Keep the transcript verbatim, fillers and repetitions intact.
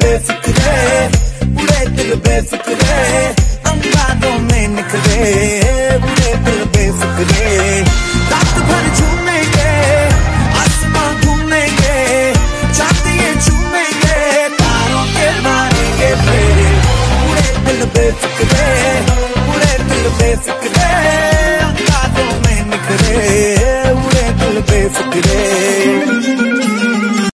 बेफिक्रे, उड़े दिल बेफिक्रे, अंगारों में निखरे, उड़े दिल बेफिक्रे। रात भर झूमेंगे, आसमां घूमेंगे, चांदियां चूमेंगे, तारों के मारेंगे फेरे, उड़े दिल बेफिक्रे।